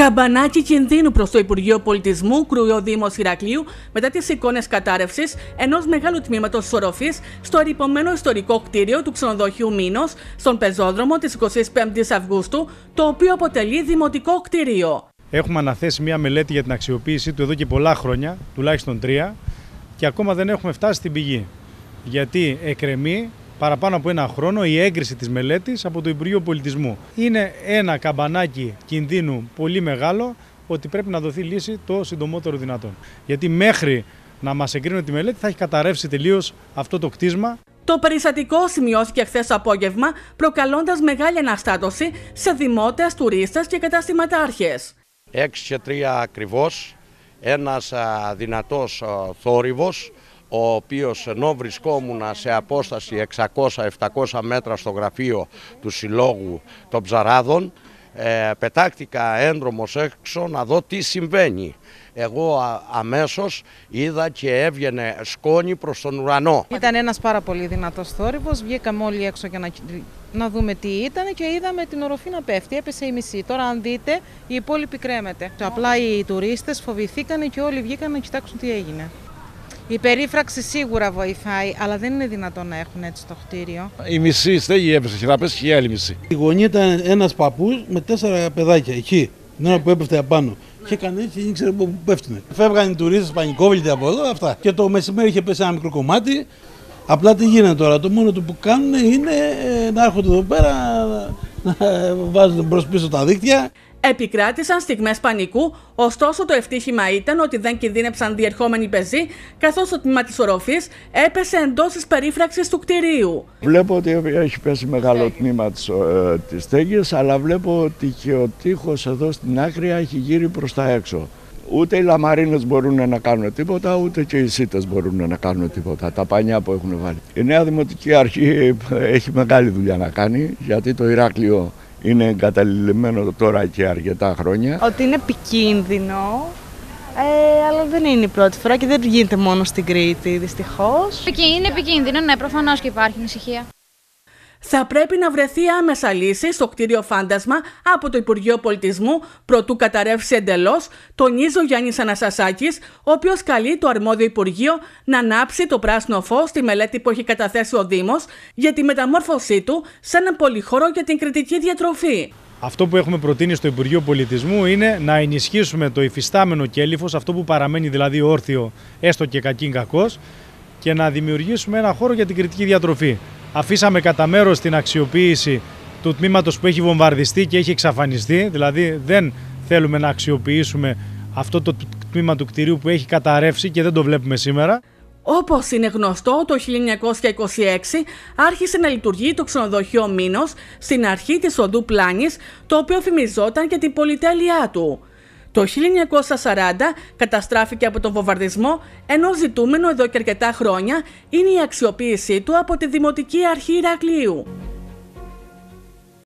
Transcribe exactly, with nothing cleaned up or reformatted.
Καμπανάκι κινδύνου προς το Υπουργείο Πολιτισμού κρούει ο Δήμος Ηρακλείου μετά τις εικόνες κατάρρευσης ενός μεγάλου τμήματος της οροφής στο ερειπωμένο ιστορικό κτίριο του ξενοδοχείου Μήνος στον πεζόδρομο της εικοστής πέμπτης Αυγούστου, το οποίο αποτελεί δημοτικό κτίριο. Έχουμε αναθέσει μια μελέτη για την αξιοποίησή του εδώ και πολλά χρόνια, τουλάχιστον τρία, και ακόμα δεν έχουμε φτάσει στην πηγή. Γιατί εκκρεμεί παραπάνω από ένα χρόνο η έγκριση της μελέτης από το Υπουργείο Πολιτισμού. Είναι ένα καμπανάκι κινδύνου πολύ μεγάλο ότι πρέπει να δοθεί λύση το συντομότερο δυνατόν. Γιατί μέχρι να μας εγκρίνουν τη μελέτη θα έχει καταρρεύσει τελείως αυτό το κτίσμα. Το περιστατικό σημειώθηκε χθες το απόγευμα, προκαλώντας μεγάλη αναστάτωση σε δημότες, τουρίστες και καταστηματάρχες. έξι και τρία ακριβώς, ένας α, δυνατός α, θόρυβος, ο οποίος ενώ βρισκόμουν σε απόσταση εξακόσια με επτακόσια μέτρα στο γραφείο του Συλλόγου των Ψαράδων, ε, πετάχτηκα ένδρομος έξω να δω τι συμβαίνει. Εγώ α, αμέσως είδα και έβγαινε σκόνη προς τον ουρανό. Ήταν ένας πάρα πολύ δυνατός θόρυβος, βγήκαμε όλοι έξω για να, να δούμε τι ήταν και είδαμε την οροφή να πέφτει, έπεσε η μισή. Τώρα αν δείτε η υπόλοιπη κρέμεται. Απλά οι τουρίστες φοβηθήκανε και όλοι βγήκαν να κοιτάξουν τι έγινε. Η περίφραξη σίγουρα βοηθάει, αλλά δεν είναι δυνατόν να έχουν έτσι το κτίριο. Η μισή στέγη έπεσε και να πέσει και η άλλη μισή. Η γωνία ήταν ένας παππούς με τέσσερα παιδάκια εκεί, την ώρα που έπεφτε απάνω. Και κανείς δεν ήξερε πού πέφτουνε. Φεύγαν οι τουρίστες πανικόβλητοι από εδώ, αυτά. Και το μεσημέρι είχε πέσει ένα μικρό κομμάτι. Απλά τι γίνεται τώρα, το μόνο που κάνουν είναι να έρχονται εδώ πέρα, να βάζουν μπρος πίσω τα δίκτυα. Επικράτησαν στιγμές πανικού, ωστόσο το ευτύχημα ήταν ότι δεν κινδύνεψαν διερχόμενοι πεζοί, καθώς το τμήμα της οροφής έπεσε εντός της περίφραξης του κτηρίου. Βλέπω ότι έχει πέσει μεγάλο τμήμα της, ε, της στέγης, αλλά βλέπω ότι και ο τοίχος εδώ στην άκρη έχει γύρει προς τα έξω. Ούτε οι λαμαρίνες μπορούν να κάνουν τίποτα, ούτε και οι σίτες μπορούν να κάνουν τίποτα, τα πανιά που έχουν βάλει. Η νέα Δημοτική Αρχή έχει μεγάλη δουλειά να κάνει, γιατί το Ηράκλειο είναι εγκαταλειμμένο τώρα και αρκετά χρόνια. Ότι είναι επικίνδυνο, ε, αλλά δεν είναι η πρώτη φορά και δεν γίνεται μόνο στην Κρήτη, δυστυχώς. Είναι επικίνδυνο, ναι, προφανώς και υπάρχει ανησυχία. Θα πρέπει να βρεθεί άμεσα λύση στο κτίριο Φάντασμα από το Υπουργείο Πολιτισμού προτού καταρρεύσει εντελώς, τονίζει ο Γιάννης Αναστασάκης, ο οποίος καλεί το αρμόδιο Υπουργείο να ανάψει το πράσινο φως στη μελέτη που έχει καταθέσει ο Δήμος για τη μεταμόρφωσή του σε έναν πολυχώρο για την κριτική διατροφή. Αυτό που έχουμε προτείνει στο Υπουργείο Πολιτισμού είναι να ενισχύσουμε το υφιστάμενο κέλυφος, αυτό που παραμένει δηλαδή όρθιο, έστω και κακήν κακός, και να δημιουργήσουμε ένα χώρο για την κριτική διατροφή. Αφήσαμε κατά μέρος την αξιοποίηση του τμήματος που έχει βομβαρδιστεί και έχει εξαφανιστεί, δηλαδή δεν θέλουμε να αξιοποιήσουμε αυτό το τμήμα του κτηρίου που έχει καταρρεύσει και δεν το βλέπουμε σήμερα. Όπως είναι γνωστό, το χίλια εννιακόσια είκοσι έξι άρχισε να λειτουργεί το ξενοδοχείο Μήνος στην αρχή της οδού Πλάνης, το οποίο φημιζόταν και την πολυτέλειά του. Το χίλια εννιακόσια σαράντα καταστράφηκε από τον βομβαρδισμό, ενώ ζητούμενο εδώ και αρκετά χρόνια είναι η αξιοποίησή του από τη Δημοτική Αρχή Ηρακλείου.